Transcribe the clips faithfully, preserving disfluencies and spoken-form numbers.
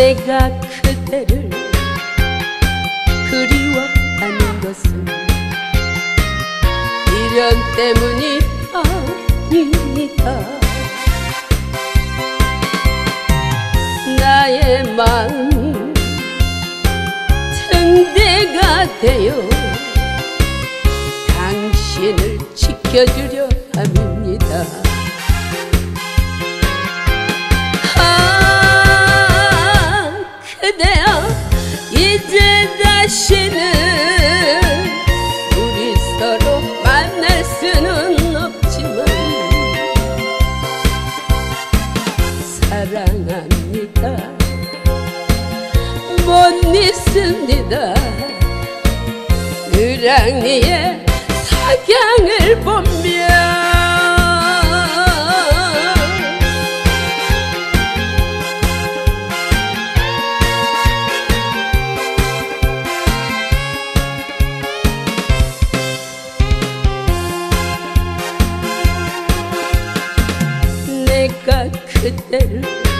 내가 그대를 그리워하는 것은 미련 때문이 아닙니다. 나의 마음이 등대가 되어 당신을 지켜주려 함입니다. 아, 그대여, 이제 다시는 우리 서로 만날 수는 없지만 사랑합니다. 못 잊습니다. 을왕리의 석양을 보며 내가 그대를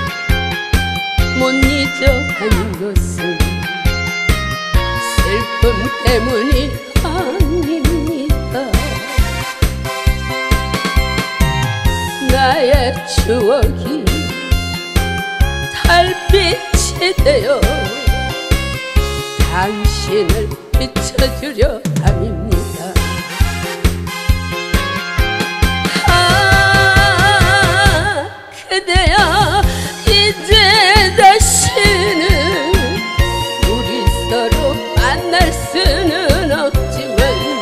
못 잊어 하는 것은 슬픔 때문이 아닙니다. 나의 추억이 달빛이 되어 당신을 비춰주려 함입니다. 아, 그대여, 이제 다시는 우리 서로 만날 수는 없지만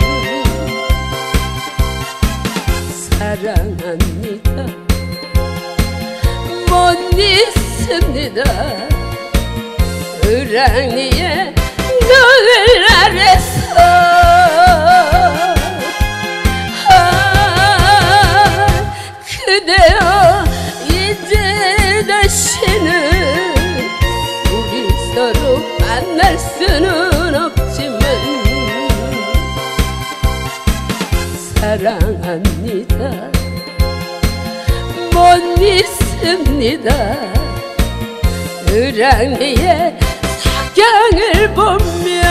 사랑합니다. 못 잊습니다. 을왕리의 노을 아래서 아, 그대여, 이제 다시는 우리 서로 만날 수는 없지만 사랑합니다. 못 잊습니다. 을왕리의 석양을 보며